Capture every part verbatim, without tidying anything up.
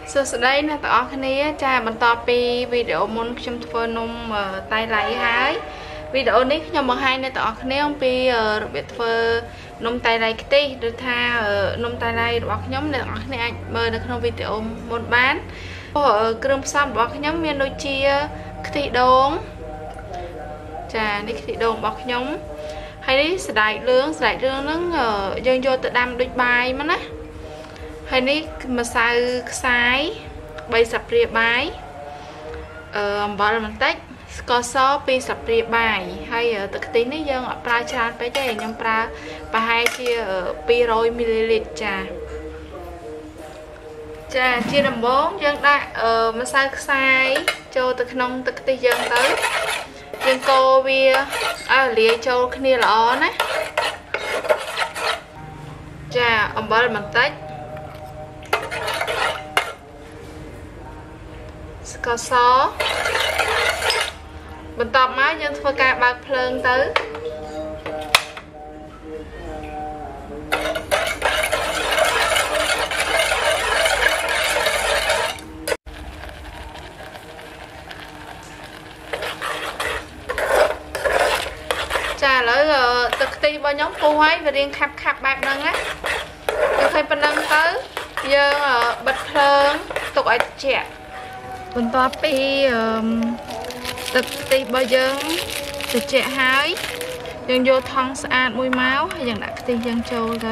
សួស្តីអ្នកទាំងអស់គ្នាចាបន្តពីវីដេអូមុនខ្ញុំធ្វើនំតៃឡៃហើយវីដេអូនេះខ្ញុំបង្ហាញអ្នកទាំងអស់គ្នាអំពីរបៀបធ្វើនំតៃឡៃខ្ទិះឬថានំតៃឡៃរបស់ខ្ញុំអ្នកទាំងអស់គ្នាអាចមើលនៅក្នុងវីដេអូមុនបានគ្រឿងផ្សំរបស់ខ្ញុំមានដូចជាខ្ទិះដូងចានេះខ្ទិះដូងរបស់ខ្ញុំហើយនេះសណ្តែកលឿងសណ្តែកលឿងហ្នឹងយើងយកទៅដាំដូចបាយមកណាហើយនេះម្សៅខ្សាយបីស្លាបព្រាបាយអឺអំបិលបន្តិចស្ករសពីរស្លាបព្រាបាយហើយទឹកខ្ទិះនេះយើងអត់ប្រើច្រើនពេកទេខ្ញុំប្រើប្រហែលជាពីររយមីលីលីត្រចាចាជាដំបូងយើងដាក់ម្សៅខ្សាយចូលទៅក្នុងទឹកខ្ទិះយើងទៅយើងកូរវាឲ្យលាយចូលគ្នាល្អណាចាអំបិលបន្តិចស្ករសបន្ទាប់មកយើងធ្វើការបើកភ្លើងទៅចាឥឡូវទឹកខ្ទិះរបស់ខ្ញុំពុះហើយវារៀងខាប់ខាប់បែបហ្នឹងណាយើងឃើញប៉ុណ្ណឹងទៅយើងបិទភ្លើងទុកឲ្យត្រជាក់បន្ទាប់ពីទឹកខ្ទិះរបស់យើងត្រជាក់ហើយយើងយកថង់ស្អាតមួយមកហើយយើងដាក់ខ្ទិះយើងចូលទៅ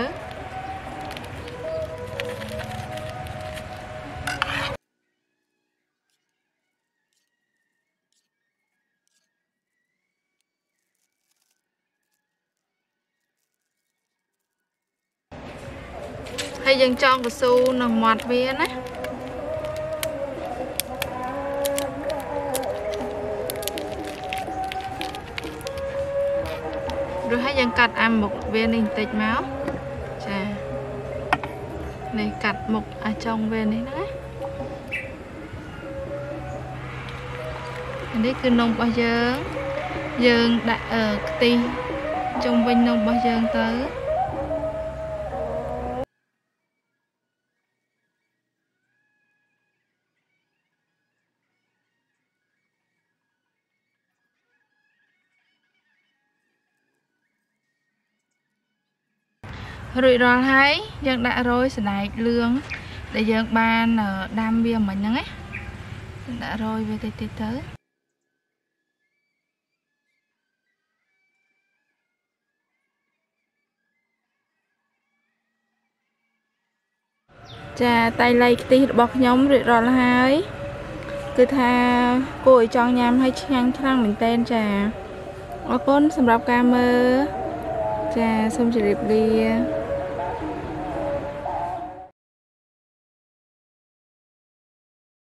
ហើយយើងចងកស៊ូនៅមាត់វាណាrồiហើយយើងកាត់អាមុខវានេះបន្តិចមកចានេះកាត់មុខអាចុងវានេះណានេះគឺនំរបស់យើងយើងដាក់ខ្ទិះជុំវិញនំរបស់យើងទៅរួចរាល់ហើយយើងដាក់រយសណ្តែកលឿងដែលយើងបានដាំវាមិញហ្នឹងណាដាក់រយវាតិចតិចទៅចាតៃឡៃខ្ទិះរបស់ខ្ញុំរួចរាល់ហើយគឺថាគួរឲ្យចង់ញ៉ាំឲ្យឆ្ងាញ់ខ្លាំងមែនទែនចាអរគុណសម្រាប់ការមើលចាសូមជម្រាបលា